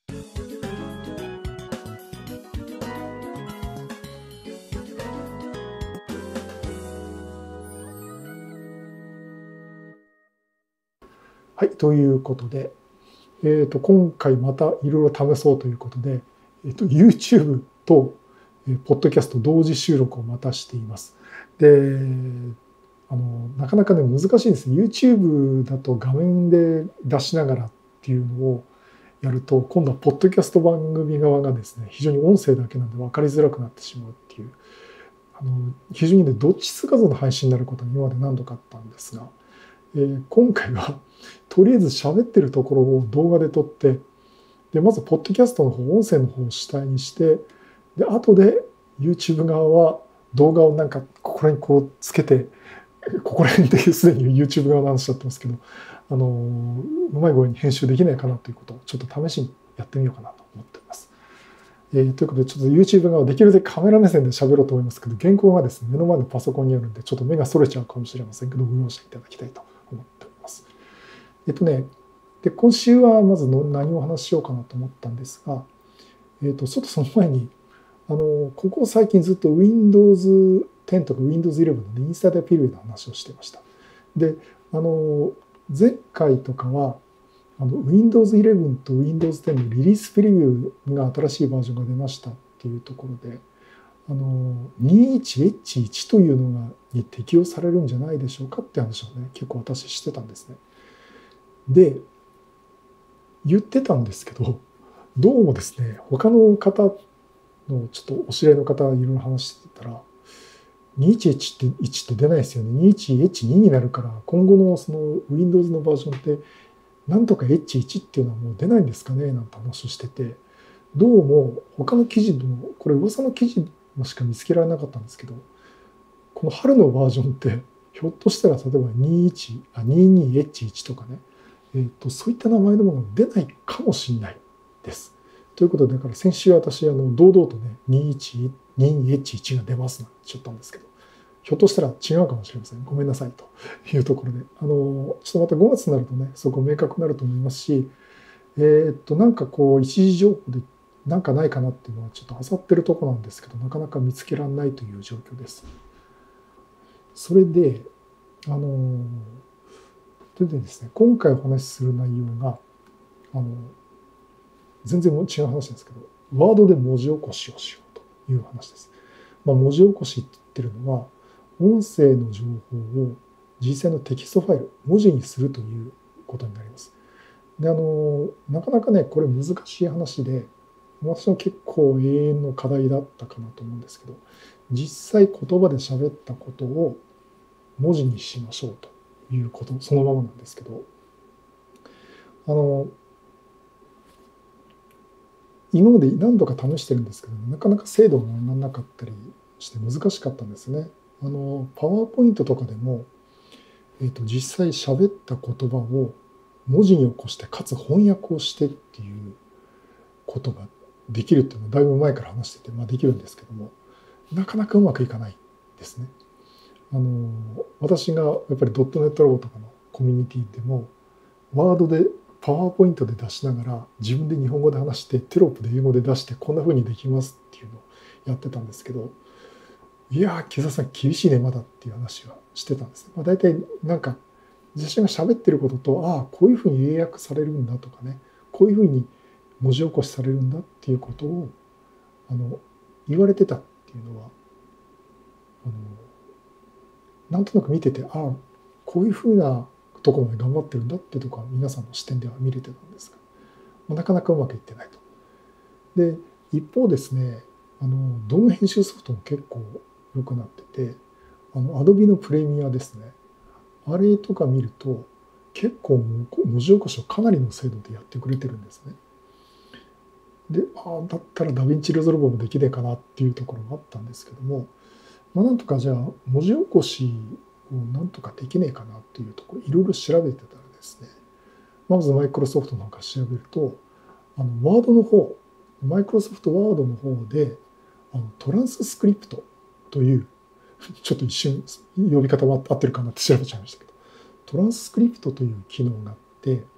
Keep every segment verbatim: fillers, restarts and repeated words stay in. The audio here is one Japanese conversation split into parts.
はい、ということで、えーと、今回またいろいろ試そうということで、えーと、YouTube と、えー、ポッドキャスト同時収録をまたしています。で、あの、なかなかね、難しいんです。YouTube だと画面で出しながらっていうのをやると、今度はポッドキャスト番組側がですね、非常に音声だけなんで分かりづらくなってしまうっていう、あの、非常にね、どっちつかずの配信になることが今まで何度かあったんですが、えー、今回はとりあえず喋ってるところを動画で撮って、でまずポッドキャストの方、音声の方を主体にして、で後で YouTube 側は動画をなんかここらにこうつけて、ここら辺ですでに YouTube 側の話しちゃってますけど、あのうまい具合に編集できないかなということをちょっと試しにやってみようかなと思っています。えー、ということで、ちょっと YouTube 側できるだけカメラ目線で喋ろうと思いますけど、原稿がですね、目の前のパソコンにあるんで、ちょっと目がそれちゃうかもしれませんけど、ご容赦いただきたいと思っております。えっとね、で今週はまずの何をお話ししようかなと思ったんですが、えっと、ちょっとその前に、あの、ここ最近ずっと ウィンドウズテンとか ウィンドウズイレブン のインサイダープリビューの話をしていました。で、あの、前回とかは、あの ウィンドウズイレブン と ウィンドウズテン のリリースプレビューが新しいバージョンが出ましたっていうところで、あの にじゅういちエイチワン というのがに適用されるんじゃないでしょうかって話をね、結構私してたんですね。で、言ってたんですけど、どうもですね、他の方のちょっとお知り合いの方がいろいろ話してたら、にじゅういちエイチワン って出ないですよね。にじゅういちエイチツー になるから、今後のその Windows のバージョンってなんとか エイチワン っていうのはもう出ないんですかねなんて話をしてて、どうも他の記事でも、これ噂の記事しか見つけられなかったんですけど、この春のバージョンってひょっとしたら例えばにじゅういち、あ、にじゅうにエイチワン とかね、えーと、そういった名前のものが出ないかもしれないです。ということで、だから先週私、あの堂々とね、にじゅういち、にじゅうにエイチワン が出ますなんて言ったんですけど、ひょっとしたら違うかもしれません。ごめんなさいというところで、あのちょっとまたごがつになるとね、そこ明確になると思いますし、えー、っと、なんかこう、一時情報でなんかないかなっていうのはちょっと漁ってるとこなんですけど、なかなか見つけられないという状況です。それで、あの、それでですね、今回お話しする内容が、あの、全然違う話なんですけど、ワードで文字起こしをしようという話です。まあ、文字起こしって言ってるのは、音声の情報を実際のテキストファイル、文字にするということになります。で、あの、なかなかね、これ難しい話で、私は結構永遠の課題だったかなと思うんですけど、実際言葉で喋ったことを文字にしましょうということ、そのままなんですけど、あの、今まで何度か試してるんですけど、なかなか精度が上がらなかったりして難しかったんですね。あの、パワーポイントとかでも、えっと、実際喋った言葉を文字に起こして、かつ翻訳をしてっていうことができるっていうのはだいぶ前から話してて、まあ、できるんですけども、なかなかうまくいかないですね。あの、私がやっぱりドットネットラボとかのコミュニティでも、ワードでパワーポイントで出しながら自分で日本語で話してテロップで英語で出してこんな風にできますっていうのをやってたんですけど、いやー木澤さん厳しいねまだっていう話はしてたんです。まあ、大体なんか自身が喋ってることと、ああこういう風に英訳されるんだとかね、こういう風に文字起こしされるんだっていうことをあの言われてたっていうのは、あのなんとなく見てて、ああこういう風なところまで頑張ってるんだっていうところは皆さんの視点では見れてたんですが、なかなかうまくいってないと。で、一方ですね、あの動画編集ソフトも結構良くなってて、あの Adobe のプレミアですね、あれとか見ると結構文字起こしをかなりの精度でやってくれてるんですね。で、ああだったらダヴィンチリゾルバもできねえかなっていうところがあったんですけども、まあ、なんとかじゃあ文字起こしをなんとかできねえかなっていうところいろいろ調べてたらですね、まずマイクロソフトなんか調べると、あのワードの方、マイクロソフトワードの方であのトランススクリプトという、ちょっと一瞬呼び方は合ってるかなって調べちゃいましたけど、トランススクリプトという機能があって、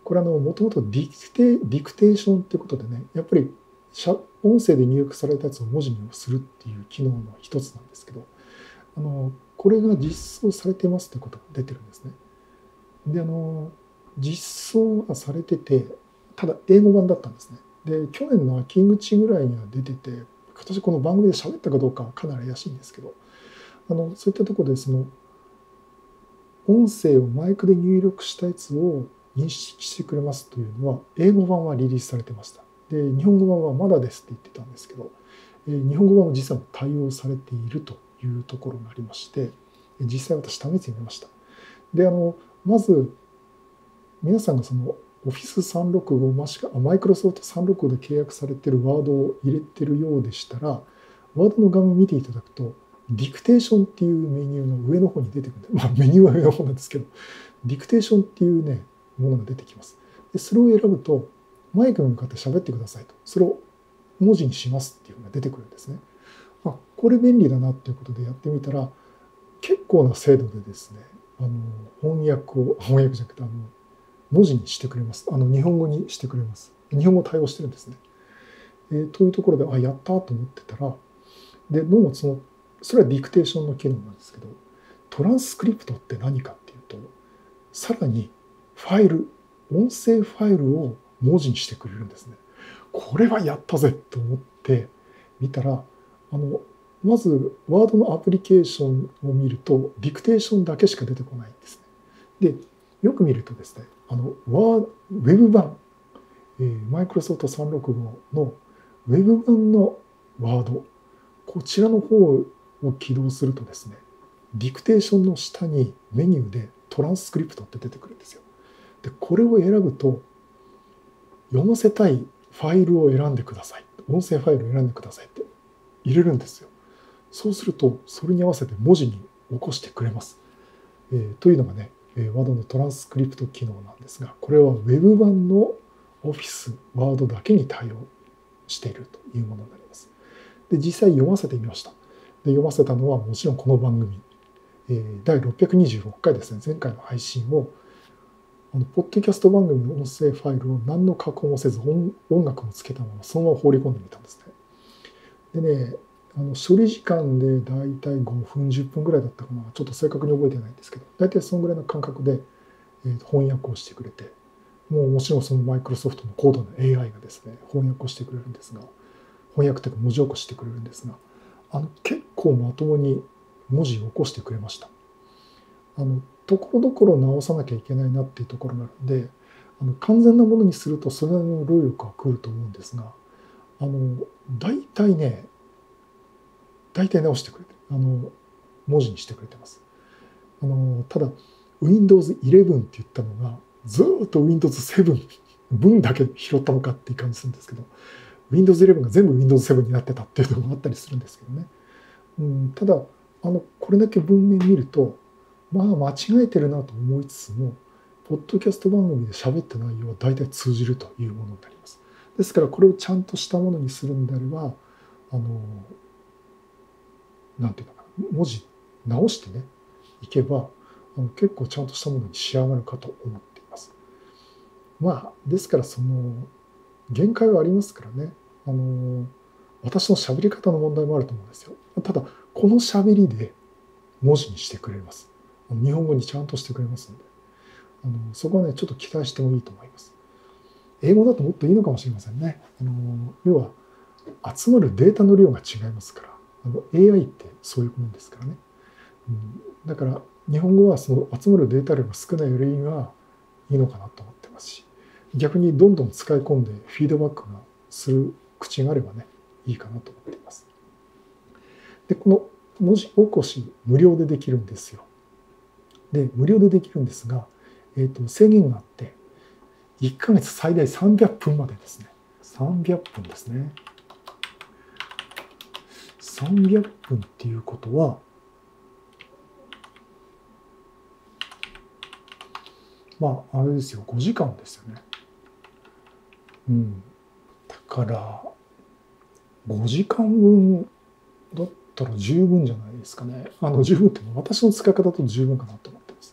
これあのもともとディクテディクテーションってことでね、やっぱり音声で入力されたやつを文字にするっていう機能の一つなんですけど、あのこれが実装されてますってことが出てるんですね。であの実装はされてて、ただ英語版だったんですね。で去年の秋口ぐらいには出てて、今年この番組で喋ったかどうかはかなり怪しいんですけど、あのそういったところでその音声をマイクで入力したやつを認識してくれますというのは英語版はリリースされてました。で日本語版はまだですって言ってたんですけど、日本語版も実は対応されているというところがありまして、実際私試してみました。であのまず皆さんがその オフィスさんびゃくろくじゅうご もしくはマイクロソフトさんびゃくろくじゅうごで契約されているワードを入れてるようでしたら、ワードの画面見ていただくとディクテーションっていうメニューの上の方に出てくるんで、まあメニューは上の方なんですけど、ディクテーションっていうねものが出てきます。でそれを選ぶとマイクに向かって喋ってくださいと、それを文字にしますっていうのが出てくるんですね。あ、これ便利だなっていうことでやってみたら、結構な精度でですね、あの翻訳を翻訳じゃなくてあの文字にしてくれます。あの日本語にしてくれます。日本語対応してるんですね。えー、というところで、あ、やったと思ってたら、でどうもそのそれはディクテーションの機能なんですけど、トランスクリプトって何かっていうと、さらにファイル、音声ファイルを文字にしてくれるんですね。これはやったぜと思って見たら、あのまずワードのアプリケーションを見るとディクテーションだけしか出てこないんですね。でよく見るとですね、あのワーウェブ版、マイクロソフトさんびゃくろくじゅうごのウェブ版のワード、こちらの方を起動するとですね、ディクテーションの下にメニューでトランスクリプトって出てくるんですよ。でこれを選ぶと、読ませたいファイルを選んでください、音声ファイルを選んでくださいって入れるんですよ。そうするとそれに合わせて文字に起こしてくれます。えー、というのがね、ワードのトランスクリプト機能なんですが、これは Web 版の Office、Word だけに対応しているというものになります。で実際読ませてみました。で読ませたのはもちろんこの番組、えー、だいろっぴゃくにじゅうろっかいですね、前回の配信をあのポッドキャスト番組の音声ファイルを何の加工もせず 音, 音楽もつけたままそのまま放り込んでみたんですね。でね、あの処理時間でだいたいごふんじゅっぷんぐらいだったかな、ちょっと正確に覚えてないんですけど、だいたいそのぐらいの感覚で、えー、翻訳をしてくれて、もうもちろんそのマイクロソフトの高度な エーアイ がですね翻訳をしてくれるんですが、翻訳というか文字起こししてくれるんですが、あの結構まともに文字を起こしてくれました。あのところどころ直さなきゃいけないなっていうところがあるんで、あの完全なものにするとそれなりの労力が来ると思うんですが、あの大体ね大体直してくれて、あの文字にしてくれてます。あのただ ウィンドウズイレブン って言ったのがずっと ウィンドウズセブン 分だけ拾ったのかっていう感じするんですけど、ウィンドウズイレブン が全部 ウィンドウズセブン になってたっていうのもあったりするんですけどね。うん、ただあのこれだけ文面見ると、まあ間違えてるなと思いつつも、ポッドキャスト番組で喋った内容は大体通じるというものになります。ですからこれをちゃんとしたものにするんであれば、あのなんていうのかな、文字直してねいけば、あの結構ちゃんとしたものに仕上がるかと思っています。まあですからその限界はありますからね。あの私の喋り方の問題もあると思うんですよ。ただこの喋りで文字にしてくれます。日本語にちゃんとしてくれますので、あのそこはねちょっと期待してもいいと思います。英語だともっといいのかもしれませんね。あの要は集まるデータの量が違いますから、あの エーアイ ってそういうものですからね。うん、だから日本語はその集まるデータ量が少ないよりはいいのかなと思ってますし、逆にどんどん使い込んでフィードバックがする口があればねいいかなと思っています。でこの文字起こし無料でできるんですよ。で無料でできるんですが、えー、と制限があっていっかげつ最大さんびゃっぷんまでですね。さんびゃっぷんですね。さんびゃっぷんっていうことはまああれですよ、ごじかんですよね。うん。だからごじかんぶんだったら十分じゃないですかね。あの十分っていうのは私の使い方だと十分かなと思ってます。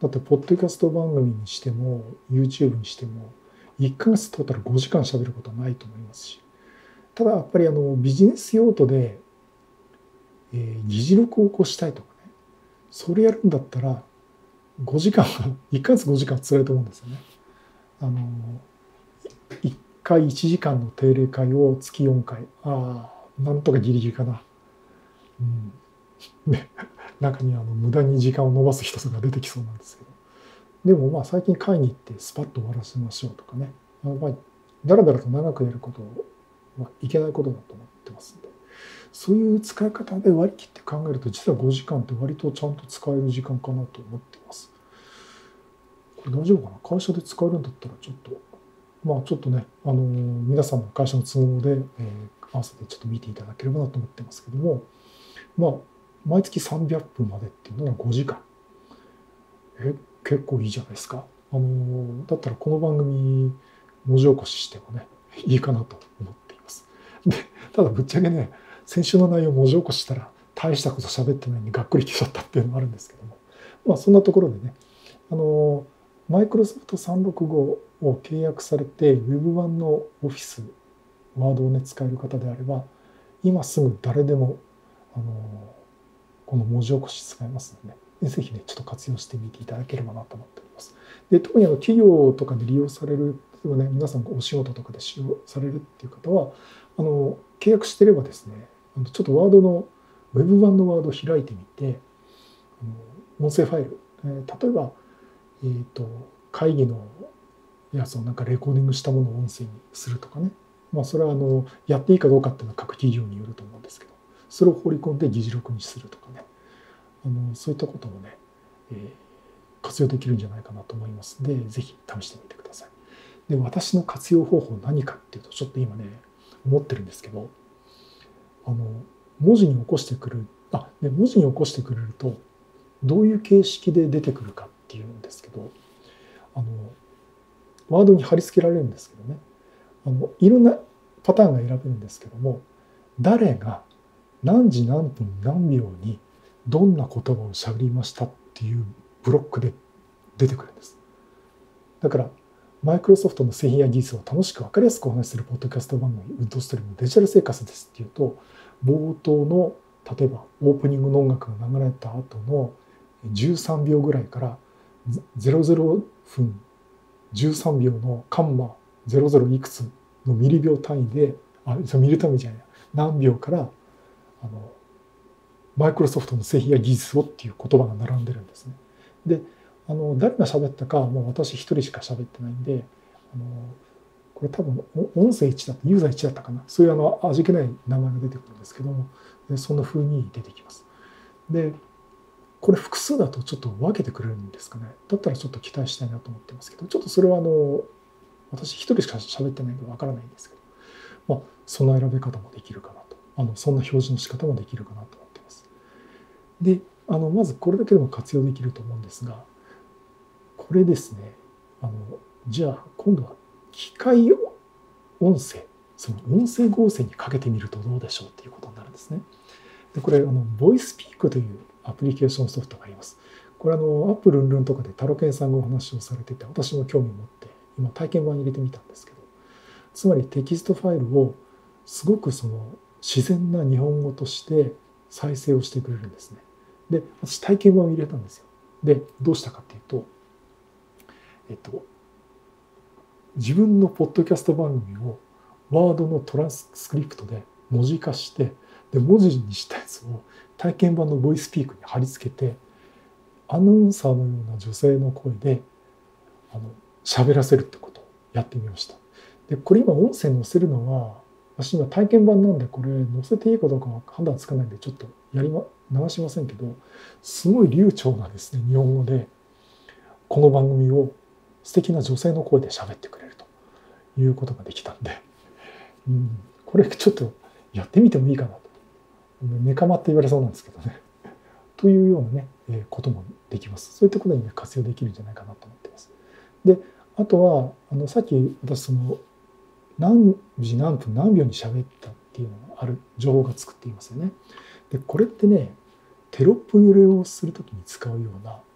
だってポッドキャスト番組にしても YouTube にしてもいっかげつトータルごじかん喋ることはないと思いますし、ただやっぱりあのビジネス用途で、えー、議事録を起こしたいとかね、それやるんだったらごじかんはいっかげつごじかんは辛いと思うんですよね。あのいっかいいちじかんの定例会を月よんかい、ああなんとかギリギリかな、うん、ね、中にはあの無駄に時間を延ばす人が出てきそうなんですけど、でもまあ最近会に行ってスパッと終わらせましょうとかね、あのまあだらだらと長くやることはいけないことだと思ってますので、そういう使い方で割り切って考えると実はごじかんって割とちゃんと使える時間かなと思っています。これ大丈夫かな、会社で使えるんだったらちょっとまあちょっとね、あの皆さんの会社の都合で、えー、合わせてちょっと見ていただければなと思ってますけども、まあ毎月さんびゃっぷんまでっていうのがごじかん、え結構いいじゃないですか。あのだったらこの番組文字起こししてもねいいかなと思っています。でただぶっちゃけね、先週の内容文字起こししたら大したこと喋ってないんでがっくりきちゃったっていうのもあるんですけども、まあそんなところでね、あのマイクロソフトさんろくごを契約されて Web 版の Office、ワードをね使える方であれば、今すぐ誰でもあのこの文字起こし使えますので、ぜひねちょっと活用してみていただければなと思っております。で特にあの企業とかで利用される、例えばね皆さんお仕事とかで使用されるっていう方は、あの契約してればですね、ちょっとワードの Web 版のワードを開いてみて、あの音声ファイル、えー、例えば、えーと、会議のやつをなんかレコーディングしたものを音声にするとかね、まあそれはあのやっていいかどうかっていうのは各企業によると思うんですけど、それを放り込んで議事録にするとかね、あのそういったこともね、えー、活用できるんじゃないかなと思いますので、ぜひ試してみてください。で私の活用方法何かっていうと、ちょっと今ね思ってるんですけど、あの文字に起こしてくるあで文字に起こしてくれるとどういう形式で出てくるかっていうんですけど、あのワードに貼り付けられるんですけどね、あのいろんなパターンが選べるんですけども、誰が何時何分何秒にどんな言葉をしゃべりましたっていうブロックで出てくるんです。だからマイクロソフトの製品や技術を楽しく分かりやすくお話しするポッドキャスト番組ウッドストリームデジタル生活ですっていうと、冒頭の例えばオープニングの音楽が流れた後のじゅうさんびょうぐらいからゼロゼロふんじゅうさんびょうのカンマゼロゼロいくつのミリ秒単位で、あ、ミリ単位じゃない、何秒からあのマイクロソフトの製品や技術をっていう言葉が並んでるんですね。で、あの誰が喋ったかもう私一人しか喋ってないんで、あのこれ多分音声いちだったユーザーいちだったかな、そういうあの味気ない名前が出てくるんですけども、そんな風に出てきます。でこれ複数だとちょっと分けてくれるんですかね。だったらちょっと期待したいなと思ってますけど、ちょっとそれはあの私一人しか喋ってないんで分からないんですけど、まあそんな選び方もできるかなと、あのそんな表示の仕方もできるかなと思ってます。で、あのまずこれだけでも活用できると思うんですが、これですね、あのじゃあ今度は機械音声、その音声合成にかけてみるとどうでしょうっていうことになるんですね。でこれあのボイスピークというアプリケーションソフトがあります。これあのアップルンルンとかでタロケンさんがお話をされてて、私も興味を持って今体験版に入れてみたんですけど、つまりテキストファイルをすごくその自然な日本語として再生をしてくれるんですね。で私体験版を入れたんですよ。でどうしたかっていうと、えっと自分のポッドキャスト番組をワードのトランスクリプトで文字化して、で文字にしたやつを体験版のボイスピークに貼り付けて、アナウンサーのような女性の声であの喋らせるってことをやってみました。でこれ今音声載せるのは私今体験版なんで、これ載せていいかどうかは判断つかないんでちょっとやりま流しませんけど、すごい流暢なですね日本語でこの番組を素敵な女性の声で喋ってくれるということができたんで、うん、これちょっとやってみてもいいかなと。ネカマって言われそうなんですけどね。というようなね、えこともできます。そういったことに、ね、活用できるんじゃないかなと思ってます。で、あとはあのさっき私その何時何分何秒に喋ったっていうのがある情報が作っていますよね。で、これってね、テロップ入れをするときに使うような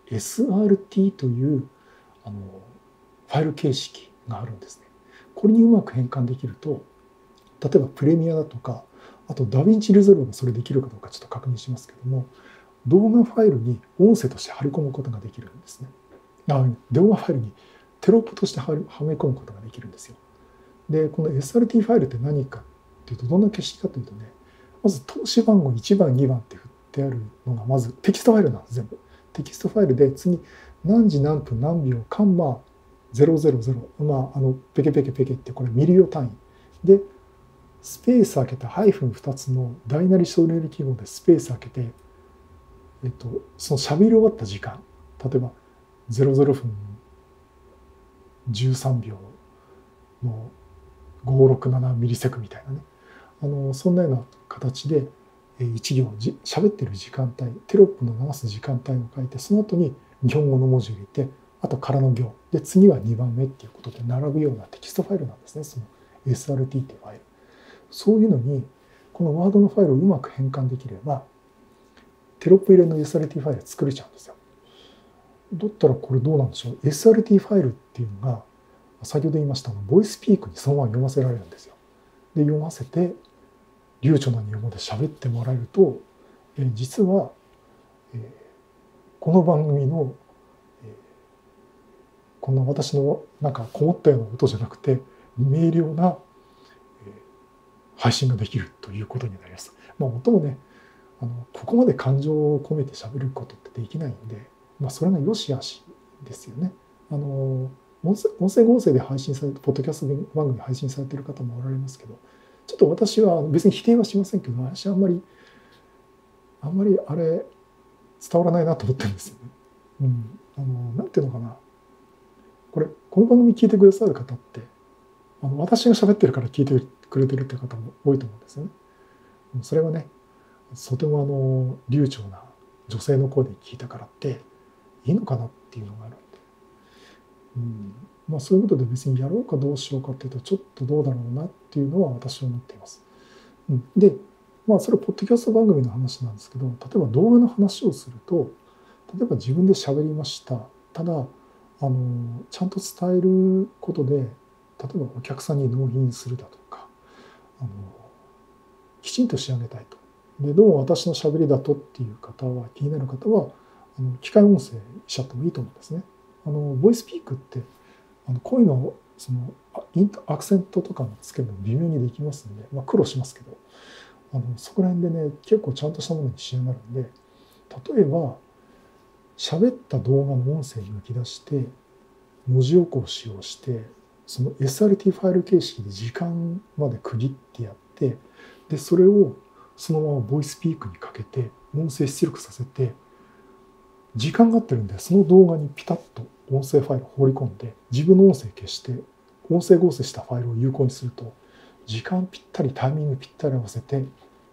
エスアールティー というあのファイル形式があるんですね。これにうまく変換できると、例えばプレミアだとか、あとダヴィンチリゾルブがそれできるかどうかちょっと確認しますけども、動画ファイルに音声として貼り込むことができるんですね。あ、動画ファイルにテロップとしてはめ込むことができるんですよ。で、この エスアールティー ファイルって何かっていうと、どんな形式かというとね、まず投資番号いちばん、にばんって振ってあるのが、まずテキストファイルなんです、全部。テキストファイルで、次、何時何分何秒、カンマゼロゼロゼロ、まあ、あの、ペケペケペケって、これミリ秒単位。で、スペース開けたハイフンふたつの大なり小なり記号でスペース開けて、えっと、その喋り終わった時間、例えばゼロゼロふんじゅうさんびょうのごろくななミリセクみたいなね、あのそんなような形でいち行じ喋ってる時間帯、テロップの流す時間帯を書いて、その後に日本語の文字を入れて、あと空の行で次はにばんめっていうことで並ぶようなテキストファイルなんですね、その エスアールティー っていうファイル。そういうのにこのワードのファイルをうまく変換できれば、テロップ入れの エスアールティー ファイル作れちゃうんですよ。だったらこれどうなんでしょう。 エスアールティー ファイルっていうのが先ほど言いましたボイスピークにそのまま読ませられるんですよ。で読ませて流暢な日本語で喋ってもらえると、え実は、えこの番組の、えこんな私のなんかこもったような音じゃなくて明瞭な、え配信ができるということになります。まあ音もね、あのここまで感情を込めて喋ることってできないんで、まあ、それが良し悪しですよね。あの音声音声合成で配信されて、ポッドキャスト番組配信されている方もおられますけど、ちょっと私は別に否定はしませんけど、私はあんまりあんまりあれ伝わらないなと思ってるんですよね。うん、あのなんていうのかな、これこの番組聞いてくださる方って、あの私が喋ってるから聞いてくれてるって方も多いと思うんですよね。それはね、とてもあの流暢な女性の声で聞いたからっていいのかなっていうのがあるんで、うん、まあそういうことで別にやろうかどうしようかっていうとちょっとどうだろうなっていうのは私は思っています。うん、で、まあそれはポッドキャスト番組の話なんですけど、例えば動画の話をすると、例えば自分で喋りました。ただあのちゃんと伝えることで、例えばお客さんに納品するだとか、あのきちんと仕上げたいと。でどうも私の喋りだとっていう方は、気になる方はあの機械音声しちゃってもいいと思うんですね。あのボイスピークってあの声のそのインアクセントとかのつけるの微妙にできますんで、まあ、苦労しますけど、あのそこら辺でね結構ちゃんとしたものに仕上がるんで、例えば喋った動画の音声に抜き出して文字起こしをして、その エスアールティー ファイル形式で時間まで区切ってやって、でそれをそのままボイスピークにかけて音声出力させて、時間が合ってるんでその動画にピタッと音声ファイルを放り込んで、自分の音声消して音声合成したファイルを有効にすると、時間ぴったりタイミングぴったり合わせて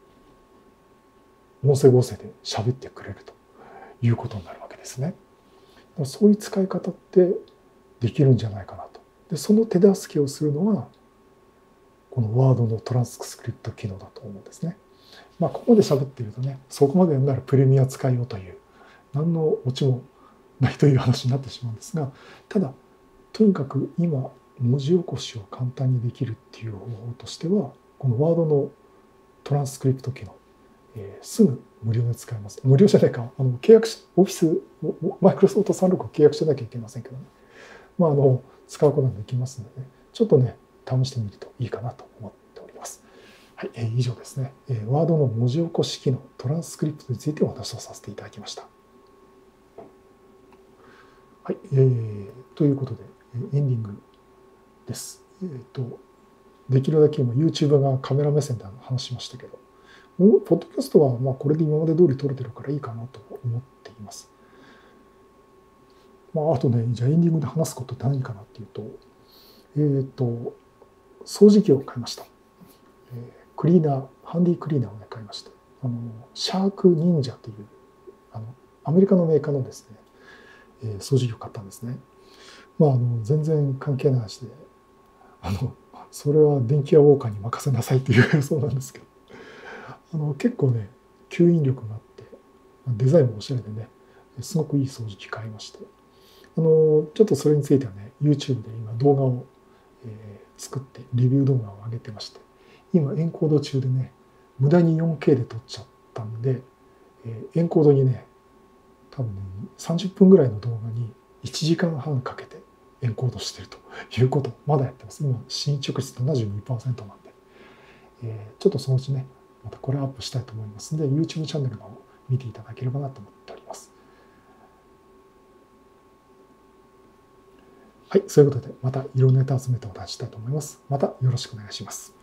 音声合成で喋ってくれるということになるわけですね。そういう使い方ってできるんじゃないかなと。でその手助けをするのがこのワードのトランスクリプト機能だと思うんですね。まあここまで喋っているとね、そこまでやるならプレミア使いようという何のオチもないという話になってしまうんですが、ただとにかく今文字起こしを簡単にできるっていう方法としては、このワードのトランスクリプト機能、えー、すぐ無料で使えます。無料じゃないか、あの契約しオフィスマイクロソフトさんろくを契約しなきゃいけませんけどね、まあ、あの使うことができますので、ね、ちょっとね試してみるといいかなと思っております。はい、えー、以上ですね、えー、ワードの文字起こし機能トランスクリプトについてお話をさせていただきました。はい、えー、ということでエンディングです。えーと、できるだけ今 YouTuber がカメラ目線で話しましたけど、ポッドキャストはまあこれで今まで通り撮れてるからいいかなと思っています。まあ、あとね、じゃあエンディングで話すことって何かなっていうと、えーと、掃除機を買いました。えー、クリーナー、ハンディクリーナーをね、買いました。あの、シャーク忍者という、あの、アメリカのメーカーのですね、えー、掃除機を買ったんですね。まあ、あの、全然関係ない話で、あの、それは電気屋ウォーカーに任せなさいっていうそうなんですけど、あの、結構ね、吸引力があって、デザインもおしゃれでね、 すごくいい掃除機買いまして、あのちょっとそれについてはね YouTube で今動画を、えー、作ってレビュー動画を上げてまして、今エンコード中でね無駄に よんケー で撮っちゃったんで、えー、エンコードにね多分ねさんじゅっぷんぐらいの動画にいちじかんはんかけてエンコードしてるということをまだやってます。今進捗率 ななじゅうにパーセント なんで、えー、ちょっとそのうちねまたこれアップしたいと思いますので YouTube チャンネルの方を見ていただければなと思っております。はい、そういうことでまたいろんなネタ集めてお出ししたいと思います。またよろしくお願いします。